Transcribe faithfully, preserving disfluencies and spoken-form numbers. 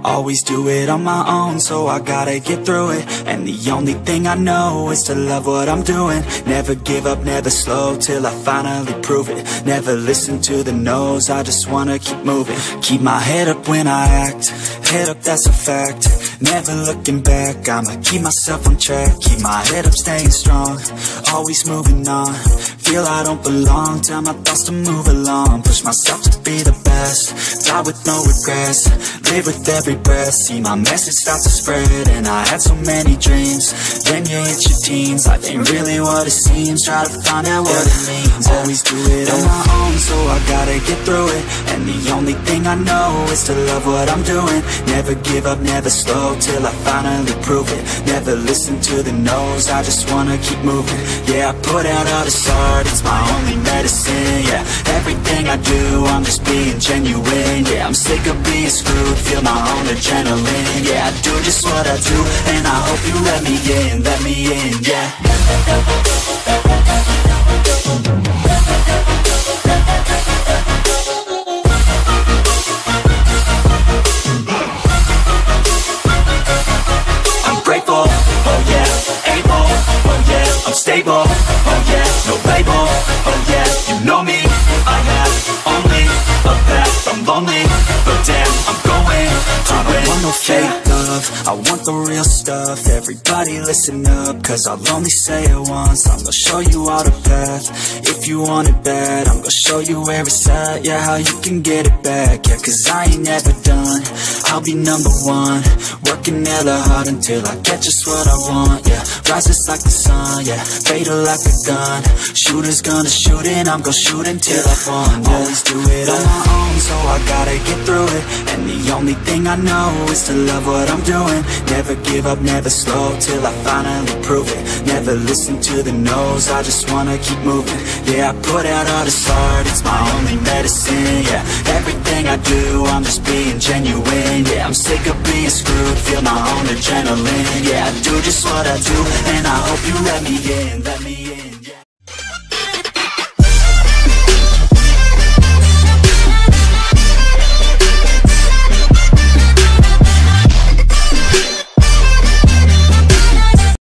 Always do it on my own, so I gotta get through it. And the only thing I know is to love what I'm doing. Never give up, never slow, till I finally prove it. Never listen to the no's, I just wanna keep moving. Keep my head up when I act, head up, that's a fact. Never looking back, I'ma keep myself on track. Keep my head up, staying strong, always moving on. Feel I don't belong, tell my thoughts to move along. Push myself to be the best, die with no regrets. Live with every breath, see my message start to spread. And I had so many dreams, then you hit your teens. Life ain't really what it seems, try to find out what it means. Always do it on my own, so I gotta get through it. And the only thing I know is to love what I'm doing. Never give up, never slow, till I finally prove it. Never listen to the no's, I just wanna keep moving. Yeah, I put out all this art, it's my only medicine. Yeah, everything I do, I'm just being genuine. Yeah, I'm sick of being screwed, feel my own adrenaline. Yeah, I do just what I do, and I hope you let me in, let me in, yeah. Stable, oh yeah, no label, oh yeah, you know me. I have only a path, I'm lonely, but damn, I'm going to I don't want no fake love, I want the real stuff. Everybody listen up, cause I'll only say it once. I'm gonna show you all the path, if you want it bad. I'm gonna show you where it's at, yeah, how you can get it back. Yeah, cause I ain't never done, I'll be number one. Working hella hard until I get just what I want, yeah. Rises like the sun, yeah, fatal like a gun. Shooter's gonna shoot and I'm gonna shoot until I fall. Always do it on my own, so I gotta get through it. And the only thing I know is to love what I'm doing. Never give up, never slow, till I finally prove it. Never listen to the no's, I just wanna keep moving. Yeah, I put out all this art, it's my only medicine. Yeah, everything I do, I'm just being genuine. Yeah, I'm sick of being screwed, feel my own adrenaline. Yeah, I do just what I do, and I hope you let me in, let me in.